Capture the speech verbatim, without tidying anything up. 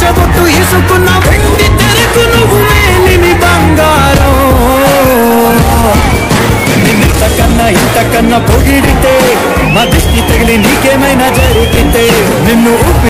పచ్చబొట్టు ఇసుకున్న వెండి తెరకు నువ్వు మేలిమి బంగారం నిన్నింతకన్నా ఇంతకన్నా పొగిడితే మా దిష్టి తగిలి నీకేమైనా జరిగితే నిన్ను